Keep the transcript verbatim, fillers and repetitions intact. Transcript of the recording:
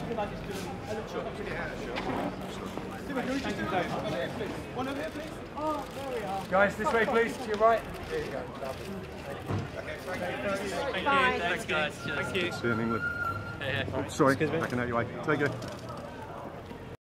could I just do a little Sure. Yeah, sure. Thank you very much. One over here, please. Oh, there we are. Guys, this way, please. To your right. There you go. Okay, thank you. Thank you. Bye. Thanks, guys. Cheers. Thank you. See you in England. Hey, hey. Oh, sorry, I can out your way. Take it.